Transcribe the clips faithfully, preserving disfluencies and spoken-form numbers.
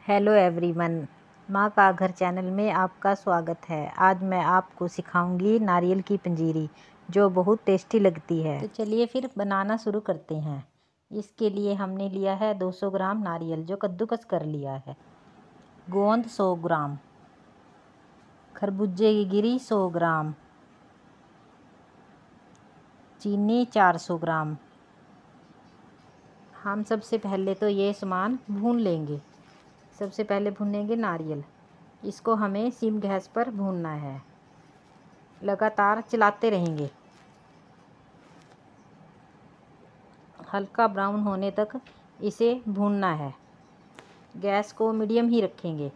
Hello everyone, माँ का घर चैनल में आपका स्वागत है। आज मैं आपको सिखाऊंगी नारियल की पंजीरी जो बहुत टेस्टी लगती है। तो चलिए फिर बनाना शुरू करते हैं। इसके लिए हमने लिया है दो सौ ग्राम नारियल जो कद्दूकस कर लिया है, गोंद सौ ग्राम, खरबूजे की गिरी सौ ग्राम, चीनी चार सौ ग्राम। हम सबसे पहले तो ये सामान भून लेंगे। सबसे पहले भूनेंगे नारियल। इसको हमें सिम गैस पर भूनना है, लगातार चलाते रहेंगे। हल्का ब्राउन होने तक इसे भूनना है। गैस को मीडियम ही रखेंगे।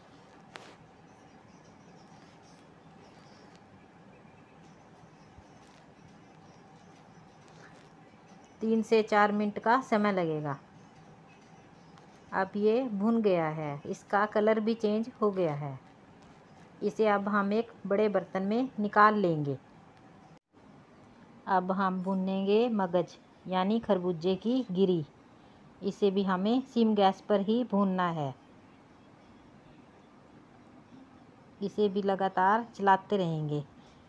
तीन से चार मिनट का समय लगेगा। अब ये भुन गया है, इसका कलर भी चेंज हो गया है। इसे अब हम एक बड़े बर्तन में निकाल लेंगे। अब हम भुनेंगे मगज यानी खरबूजे की गिरी। इसे भी हमें सिम गैस पर ही भूनना है। इसे भी लगातार चलाते रहेंगे।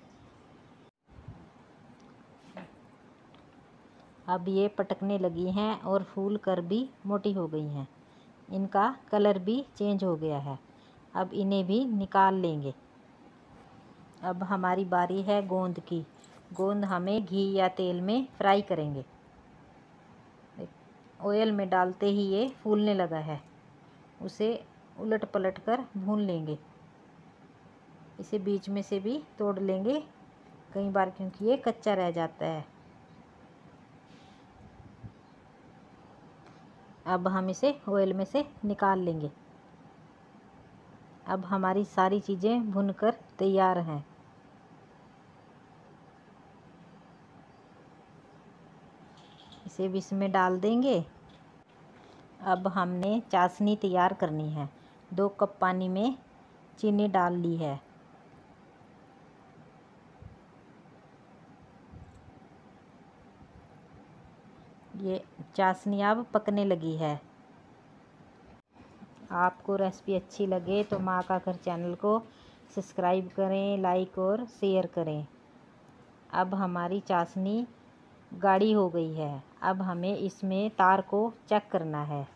अब ये पटकने लगी हैं और फूल कर भी मोटी हो गई हैं। इनका कलर भी चेंज हो गया है। अब इन्हें भी निकाल लेंगे। अब हमारी बारी है गोंद की। गोंद हमें घी या तेल में फ्राई करेंगे। ऑयल में डालते ही ये फूलने लगा है। उसे उलट पलट कर भून लेंगे। इसे बीच में से भी तोड़ लेंगे कई बार, क्योंकि ये कच्चा रह जाता है। अब हम इसे ऑयल में से निकाल लेंगे। अब हमारी सारी चीज़ें भुनकर तैयार हैं। इसे भी इसमें डाल देंगे। अब हमने चाशनी तैयार करनी है। दो कप पानी में चीनी डाल ली है। ये चाशनी अब पकने लगी है। आपको रेसिपी अच्छी लगे तो माँ का घर चैनल को सब्सक्राइब करें, लाइक और शेयर करें। अब हमारी चाशनी गाढ़ी हो गई है। अब हमें इसमें तार को चेक करना है।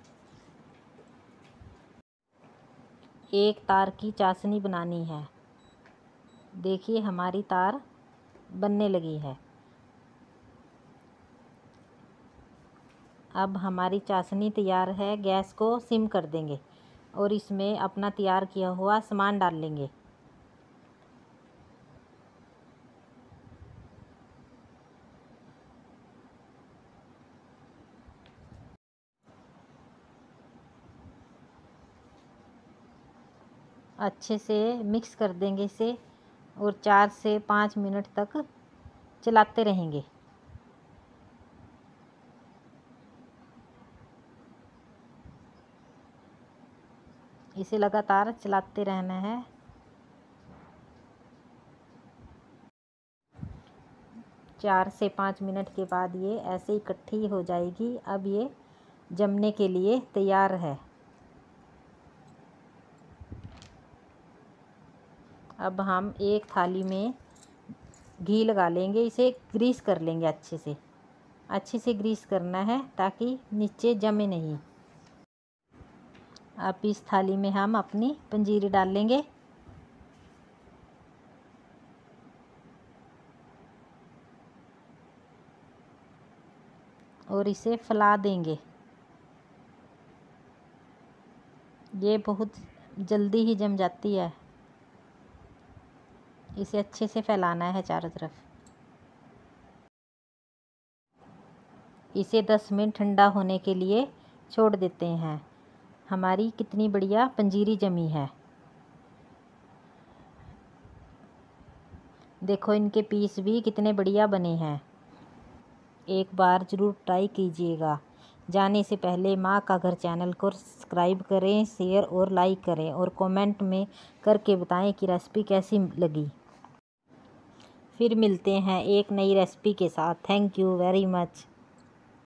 एक तार की चाशनी बनानी है। देखिए हमारी तार बनने लगी है। अब हमारी चाशनी तैयार है। गैस को सिम कर देंगे और इसमें अपना तैयार किया हुआ सामान डाल लेंगे। अच्छे से मिक्स कर देंगे इसे और चार से पाँच मिनट तक चलाते रहेंगे। इसे लगातार चलाते रहना है। चार से पाँच मिनट के बाद ये ऐसे इकट्ठी हो जाएगी। अब ये जमने के लिए तैयार है। अब हम एक थाली में घी लगा लेंगे। इसे ग्रीस कर लेंगे अच्छे से। अच्छे से ग्रीस करना है ताकि नीचे जमे नहीं। अब इस थाली में हम अपनी पंजीरी डाल लेंगे और इसे फैला देंगे। ये बहुत जल्दी ही जम जाती है। इसे अच्छे से फैलाना है चारों तरफ। इसे दस मिनट ठंडा होने के लिए छोड़ देते हैं। हमारी कितनी बढ़िया पंजीरी जमी है। देखो इनके पीस भी कितने बढ़िया बने हैं। एक बार ज़रूर ट्राई कीजिएगा। जाने से पहले माँ का घर चैनल को सब्सक्राइब करें, शेयर और लाइक करें और कमेंट में करके बताएं कि रेसिपी कैसी लगी। फिर मिलते हैं एक नई रेसिपी के साथ। Thank you very much.